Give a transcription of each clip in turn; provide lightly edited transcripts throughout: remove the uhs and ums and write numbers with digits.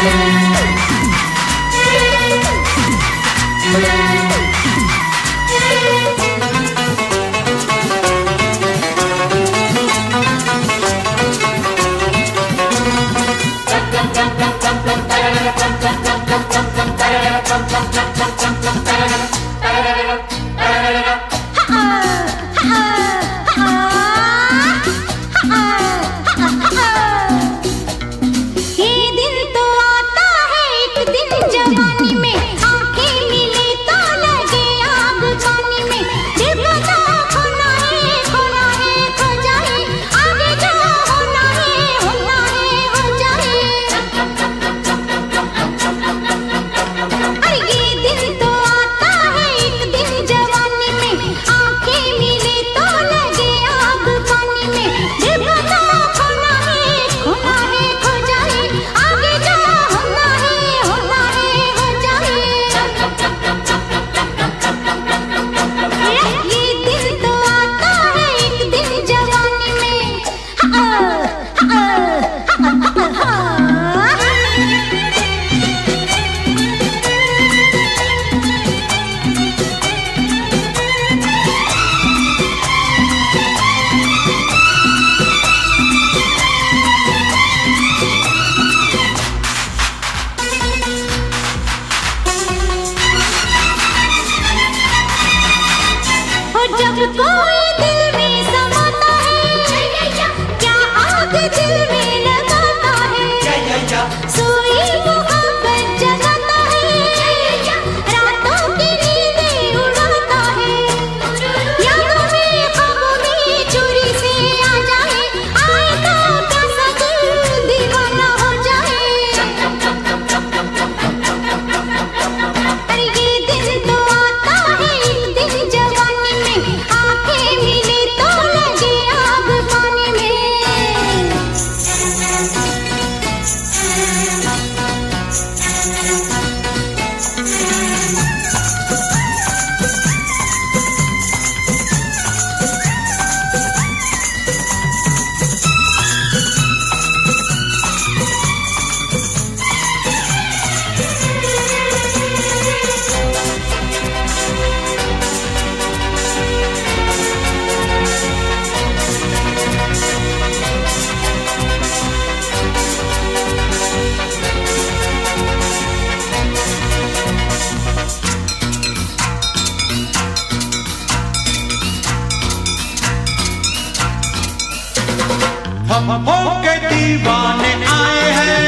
होके दीवाने आए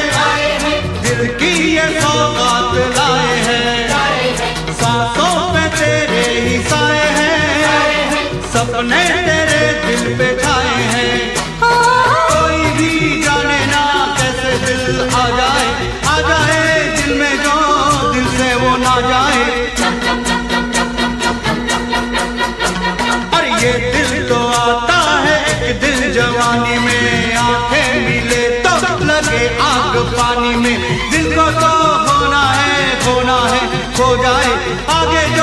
हैं, दिल की ये सौगात लाए हैं। सांसों पे तेरे ही साए हैं, सपने तेरे दिल पे छाए हैं। कोई भी जाने ना कैसे दिल आ जाए दिल में जो दिल से वो ना जाए। और ये दिल तो आता है एक दिल जवानी में, आंखें मिले तो लगे आग पानी में। दिल को तो होना है खोना है, खो जाए आगे जो